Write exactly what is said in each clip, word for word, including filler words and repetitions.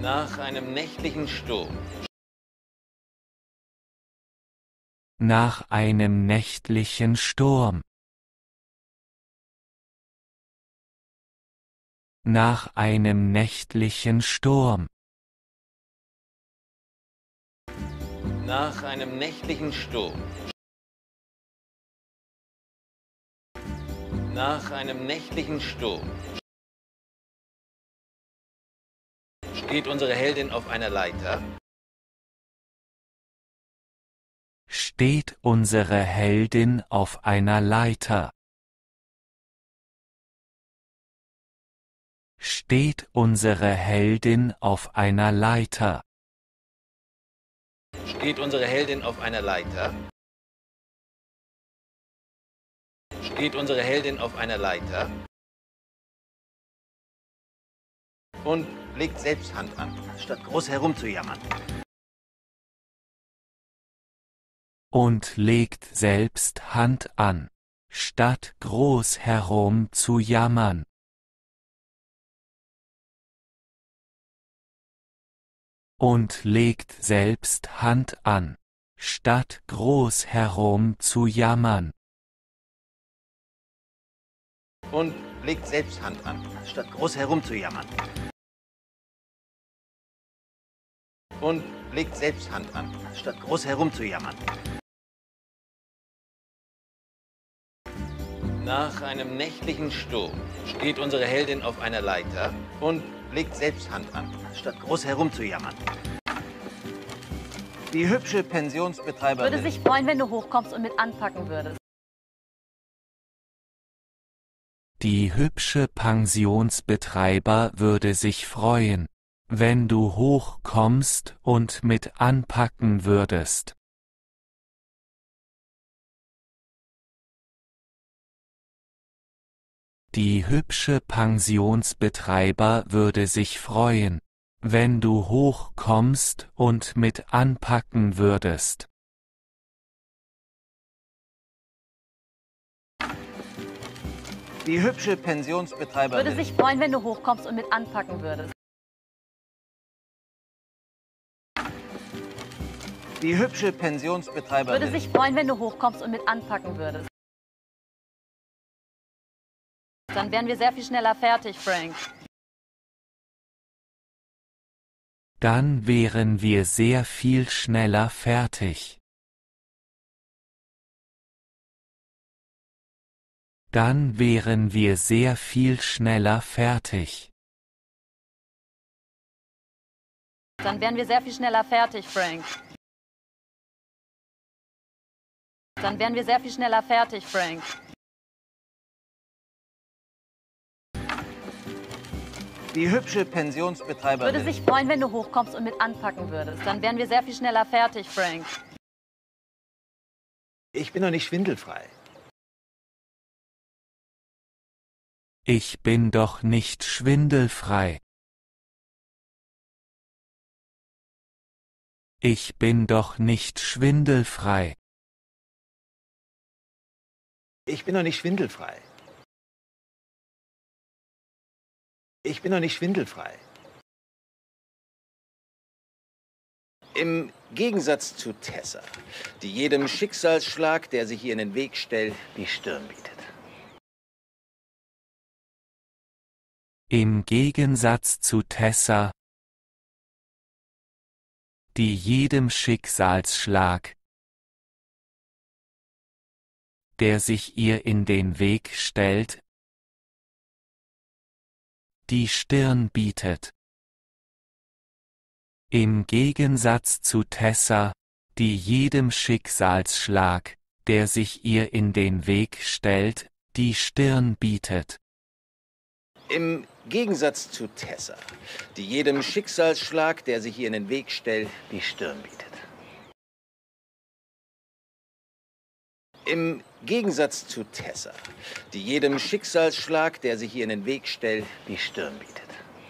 Nach einem nächtlichen Sturm. Nach einem nächtlichen Sturm. Nach einem nächtlichen Sturm. Nach einem nächtlichen Sturm. Nach einem nächtlichen Sturm. Steht unsere Heldin auf einer Leiter? Steht unsere Heldin auf einer Leiter? Steht unsere Heldin auf einer Leiter? Steht unsere Heldin auf einer Leiter? Steht unsere Heldin auf einer Leiter? Und legt selbst Hand an, statt groß herumzujammern. Und legt selbst Hand an, statt groß herum zu jammern. Und legt selbst Hand an, statt groß herum zu jammern. Und legt selbst Hand an, statt groß herumzujammern. Und legt selbst Hand an, statt groß herumzujammern. Nach einem nächtlichen Sturm steht unsere Heldin auf einer Leiter und legt selbst Hand an, statt groß herumzujammern. Die hübsche Pensionsbetreiberin würde sich freuen, wenn du hochkommst und mit anpacken würdest. Die hübsche Pensionsbetreiber würde sich freuen, wenn du hochkommst und mit anpacken würdest. Die hübsche Pensionsbetreiber würde sich freuen, wenn du hochkommst und mit anpacken würdest. Die hübsche Pensionsbetreiberin würde sich freuen, wenn du hochkommst und mit anpacken würdest. Die hübsche Pensionsbetreiberin würde sich freuen, wenn du hochkommst und mit anpacken würdest. Dann wären wir sehr viel schneller fertig, Frank. Dann wären wir sehr viel schneller fertig. Dann wären wir sehr viel schneller fertig. Dann wären wir sehr viel schneller fertig, Frank. Dann wären wir sehr viel schneller fertig, Frank. Die hübsche Pensionsbetreiberin würde sich freuen, wenn du hochkommst und mit anpacken würdest. Dann wären wir sehr viel schneller fertig, Frank. Ich bin doch nicht schwindelfrei. Ich bin doch nicht schwindelfrei. Ich bin doch nicht schwindelfrei. Ich bin doch nicht schwindelfrei. Ich bin doch nicht schwindelfrei. Im Gegensatz zu Tessa, die jedem Schicksalsschlag, der sich ihr in den Weg stellt, die Stirn bietet. Im Gegensatz zu Tessa, die jedem Schicksalsschlag, der sich ihr in den Weg stellt, die Stirn bietet. Im Gegensatz zu Tessa, die jedem Schicksalsschlag, der sich ihr in den Weg stellt, die Stirn bietet. Im Gegensatz zu Tessa, die jedem Schicksalsschlag, der sich ihr in den Weg stellt, die Stirn bietet. Im Gegensatz zu Tessa, die jedem Schicksalsschlag, der sich ihr in den Weg stellt, die Stirn bietet.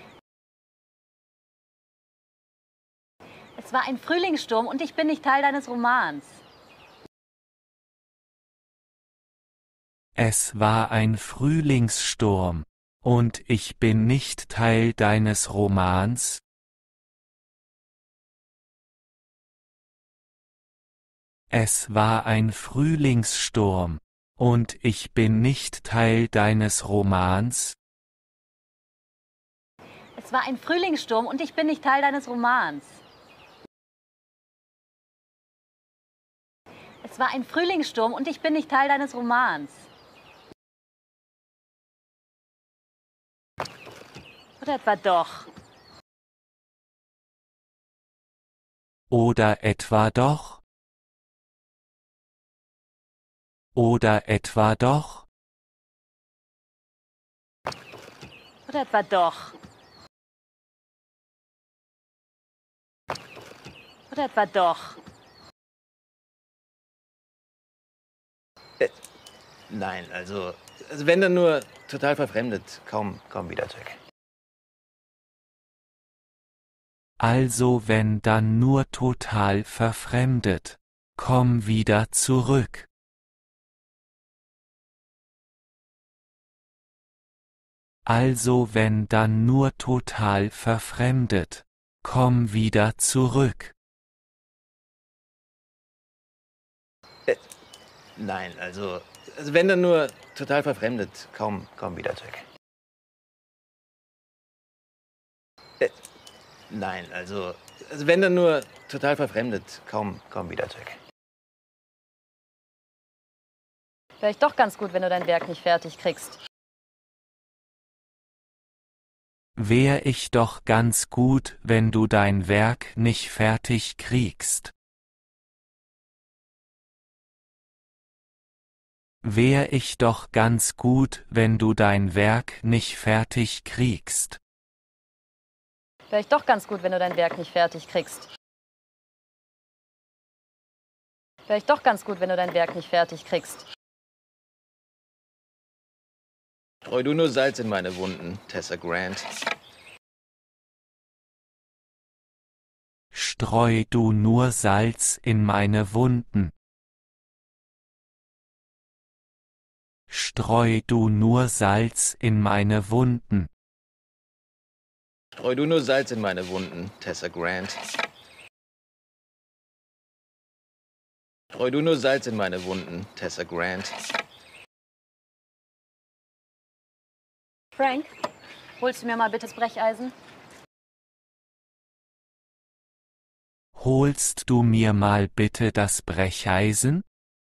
Es war ein Frühlingssturm und ich bin nicht Teil deines Romans. Es war ein Frühlingssturm, und ich bin nicht Teil deines Romans. Es war ein Frühlingssturm. Und ich bin nicht Teil deines Romans? Es war ein Frühlingssturm und ich bin nicht Teil deines Romans. Es war ein Frühlingssturm und ich bin nicht Teil deines Romans. Oder etwa doch? Oder etwa doch? Oder etwa doch? Oder etwa doch? Oder etwa doch? Äh, nein, also, also wenn dann nur total verfremdet, kaum, kaum wieder zurück. Also wenn dann nur total verfremdet. Komm wieder zurück. Also wenn dann nur total verfremdet. Komm wieder zurück. Äh, nein, also, also wenn dann nur total verfremdet, kaum, kaum wieder zurück. Äh, nein, also, also wenn dann nur total verfremdet, kaum, kaum wieder zurück. Vielleicht doch ganz gut, wenn du dein Werk nicht fertig kriegst. Wär ich doch ganz gut, wenn du dein Werk nicht fertig kriegst. Wär ich doch ganz gut, wenn du dein Werk nicht fertig kriegst. Vielleicht doch ganz gut, wenn du dein Werk nicht fertig kriegst. Vielleicht doch ganz gut, wenn du dein Werk nicht fertig kriegst. Streu du nur Salz in meine Wunden, Tessa Grant. Streu du nur Salz in meine Wunden. Streu du nur Salz in meine Wunden. Streu du nur Salz in meine Wunden, Tessa Grant. Streu du nur Salz in meine Wunden, Tessa Grant. Frank, holst du mir mal bitte das Brecheisen? Holst du mir mal bitte das Brecheisen?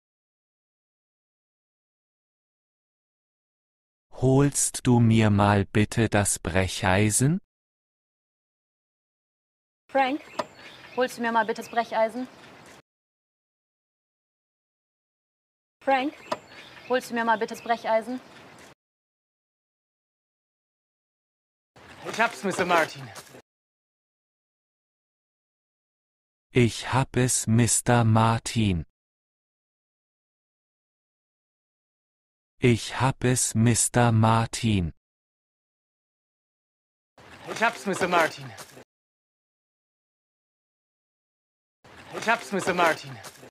Holst du mir mal bitte das Brecheisen? Frank, holst du mir mal bitte das Brecheisen? Frank, holst du mir mal bitte das Brecheisen? Ich hab's, Mister Martin. Ich hab es, Mister Martin. Ich hab es, Mister Martin. Ich hab's, Mister Martin. Ich hab's, Mister Martin.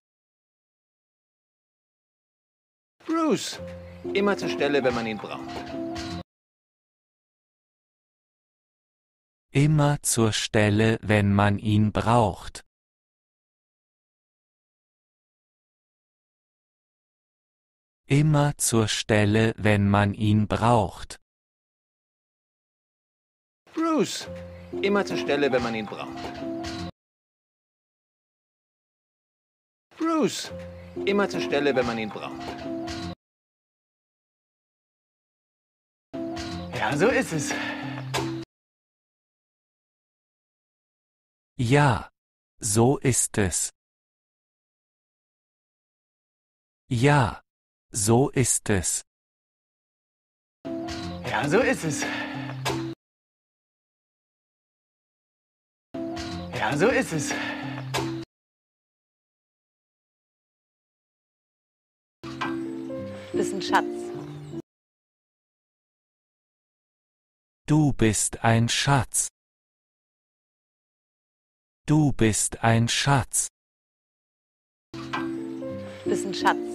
Bruce, immer zur Stelle, wenn man ihn braucht. Immer zur Stelle, wenn man ihn braucht. Immer zur Stelle, wenn man ihn braucht. Bruce, immer zur Stelle, wenn man ihn braucht. Bruce, immer zur Stelle, wenn man ihn braucht. Ja, so ist es. Ja, so ist es. Ja, so ist es. Ja, so ist es. Ja, so ist es. Bist ein Schatz. Du bist ein Schatz. Du bist ein Schatz. Bist ein Schatz.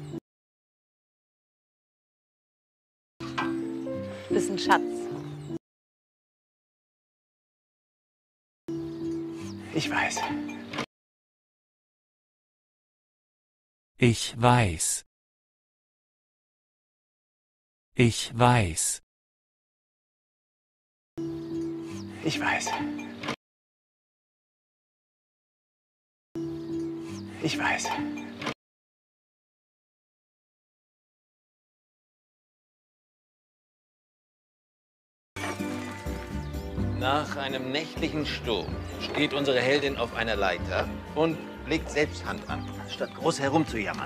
Bist ein Schatz. Ich weiß. Ich weiß. Ich weiß. Ich weiß. Ich weiß. Nach einem nächtlichen Sturm steht unsere Heldin auf einer Leiter und legt selbst Hand an, statt groß herumzujammern.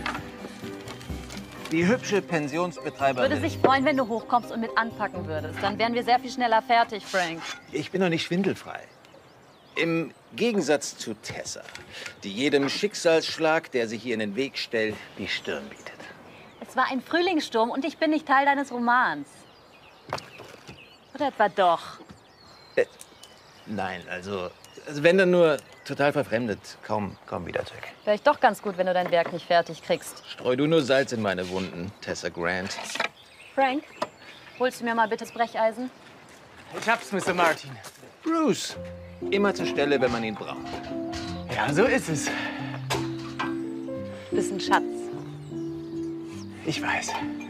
Die hübsche Pensionsbetreiberin... Würde sich freuen, wenn du hochkommst und mit anpacken würdest. Dann wären wir sehr viel schneller fertig, Frank. Ich bin doch nicht schwindelfrei. Im Gegensatz zu Tessa, die jedem Schicksalsschlag, der sich ihr in den Weg stellt, die Stirn bietet. Es war ein Frühlingssturm und ich bin nicht Teil deines Romans. Oder etwa doch? Äh, nein, also, also wenn dann nur total verfremdet, kaum, kaum wieder zurück. Wäre ich doch ganz gut, wenn du dein Werk nicht fertig kriegst. Streu du nur Salz in meine Wunden, Tessa Grant. Frank, holst du mir mal bitte das Brecheisen? Ich hab's, Mister Martin. Bruce, immer zur Stelle, wenn man ihn braucht. Ja, so ist es. Bist ein Schatz. Ich weiß.